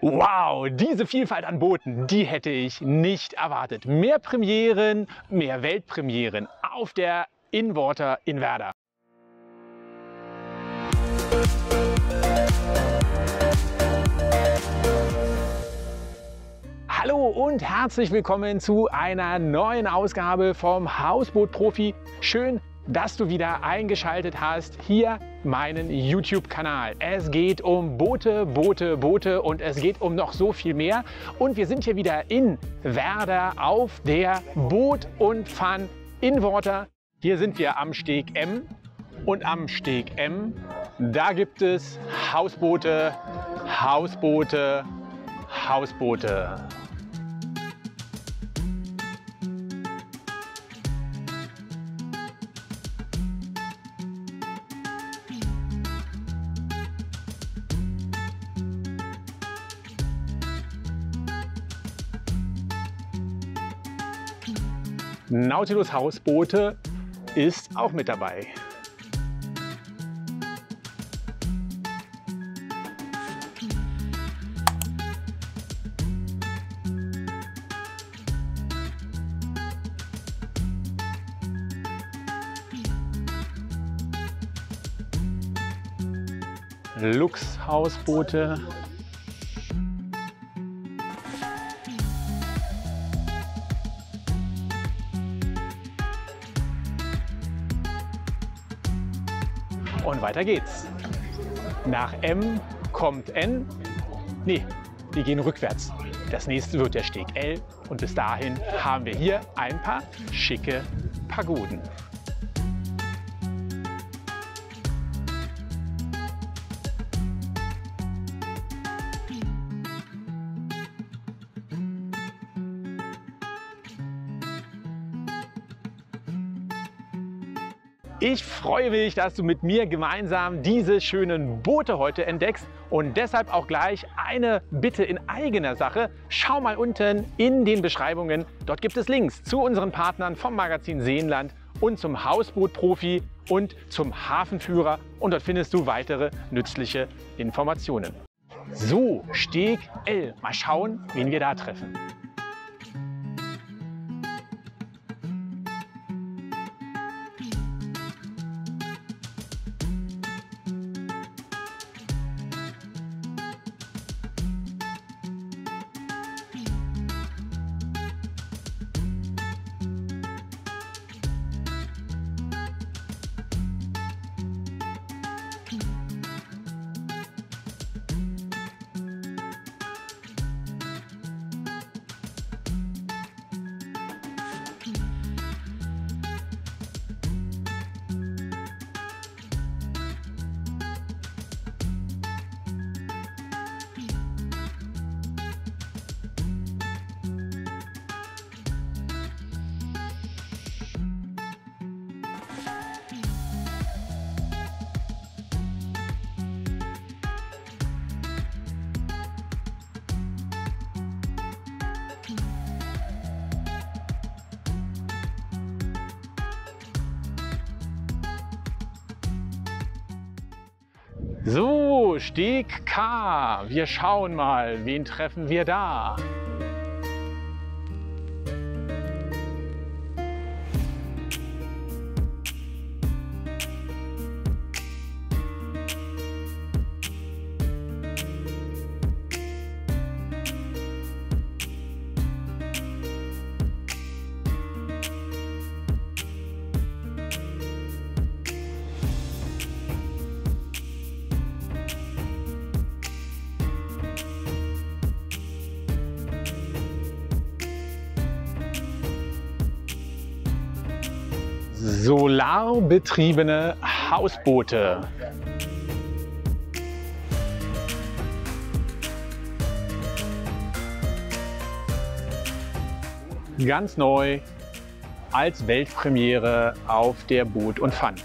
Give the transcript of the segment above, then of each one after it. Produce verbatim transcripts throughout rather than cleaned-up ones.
Wow, diese Vielfalt an Booten, die hätte ich nicht erwartet. Mehr Premieren, mehr Weltpremieren auf der InWater in Werder. Hallo und herzlich willkommen zu einer neuen Ausgabe vom Hausboot-Profi. Schön, dass du wieder eingeschaltet hast, hier meinen YouTube-Kanal. Es geht um Boote, Boote, Boote und es geht um noch so viel mehr. Und wir sind hier wieder in Werder auf der Boot und Fun InWater. Hier sind wir am Steg M und am Steg M, da gibt es Hausboote, Hausboote, Hausboote. Nautilus Hausboote ist auch mit dabei. Lux Hausboote. Und weiter geht's. Nach M kommt N. Nee, wir gehen rückwärts. Das nächste wird der Steg L und bis dahin haben wir hier ein paar schicke Pagoden. Ich freue mich, dass du mit mir gemeinsam diese schönen Boote heute entdeckst und deshalb auch gleich eine Bitte in eigener Sache. Schau mal unten in den Beschreibungen, dort gibt es Links zu unseren Partnern vom Magazin Seenland und zum Hausboot-Profi und zum Hafenführer und dort findest du weitere nützliche Informationen. So, Steg L. Mal schauen, wen wir da treffen. So, Steg K. Wir schauen mal, wen treffen wir da? Solarbetriebene Hausboote. Ganz neu als Weltpremiere auf der Boot und Fun.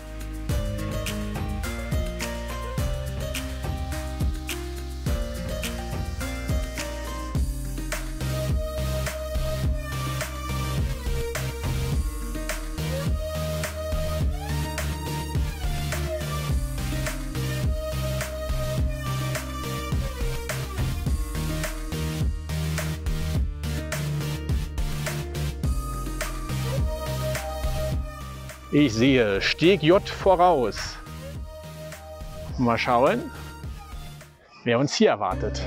Ich sehe Steg J voraus. Mal schauen, wer uns hier erwartet.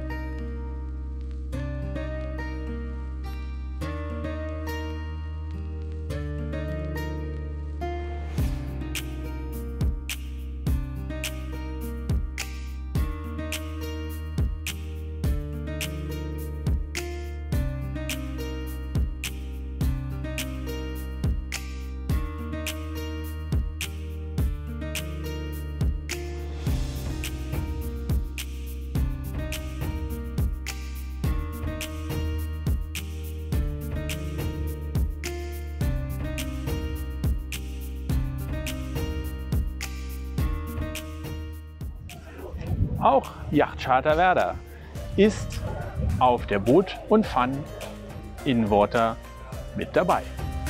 Auch Yachtcharter Werder ist auf der Boot und Fun in Water mit dabei.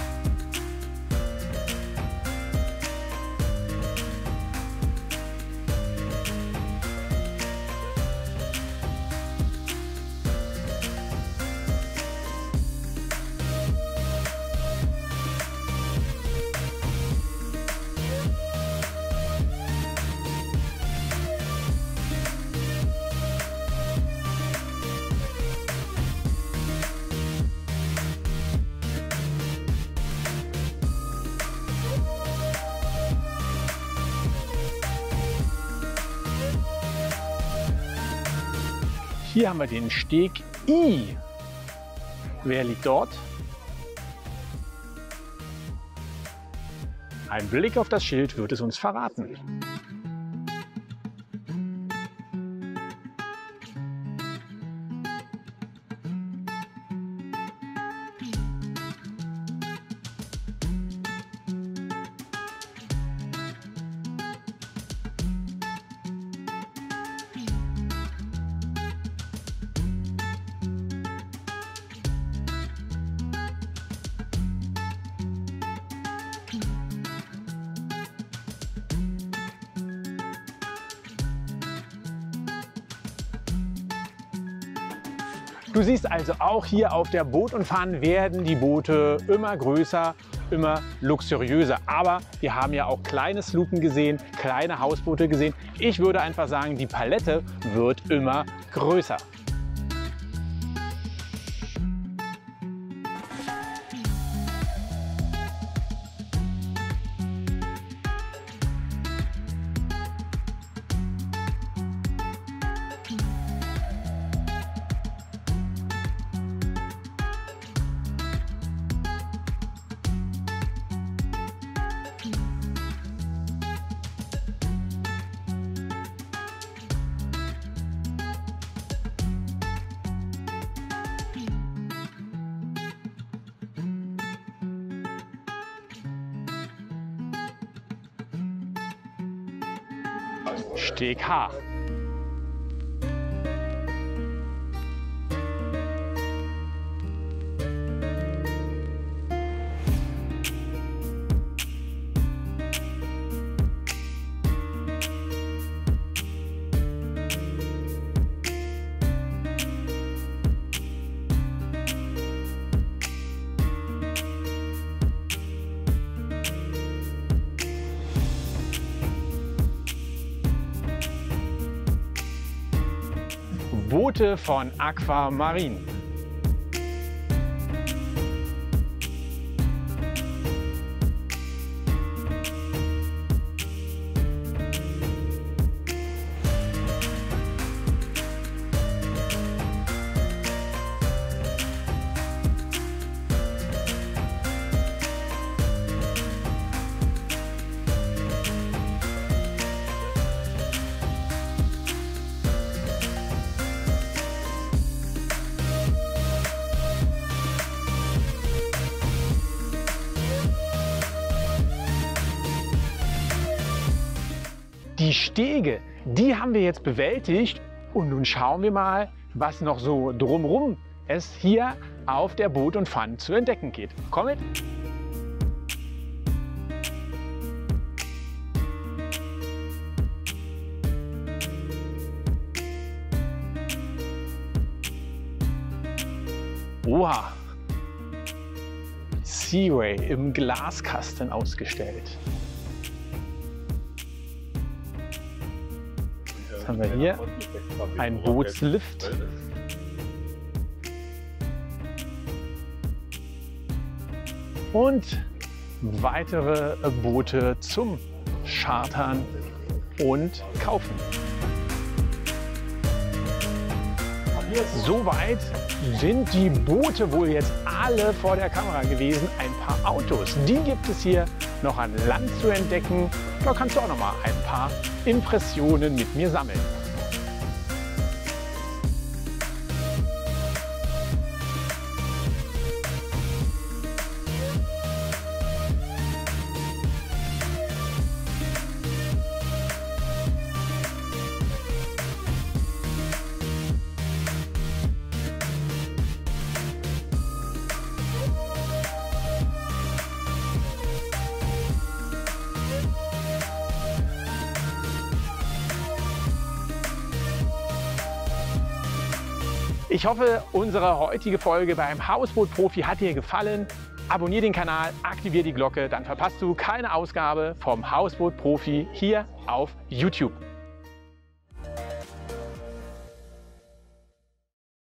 Hier haben wir den Steg I. Wer liegt dort? Ein Blick auf das Schild wird es uns verraten. Du siehst also auch hier auf der Boot und Fun werden die Boote immer größer, immer luxuriöser. Aber wir haben ja auch kleine Sloopen gesehen, kleine Hausboote gesehen. Ich würde einfach sagen, die Palette wird immer größer. Steg H. Boote von Aquamarine. Die Stege, die haben wir jetzt bewältigt und nun schauen wir mal, was noch so drumherum es hier auf der Boot und Fun zu entdecken geht. Komm mit! Oha! Seaway im Glaskasten ausgestellt. Jetzt haben wir hier einen Bootslift. Und weitere Boote zum Chartern und Kaufen. Soweit sind die Boote wohl jetzt alle vor der Kamera gewesen. Ein paar Autos, die gibt es hier noch an Land zu entdecken. Da kannst du auch noch mal ein paar Impressionen mit mir sammeln. Ich hoffe, unsere heutige Folge beim Hausboot-Profi hat dir gefallen. Abonnier den Kanal, aktivier die Glocke, dann verpasst du keine Ausgabe vom Hausboot-Profi hier auf YouTube.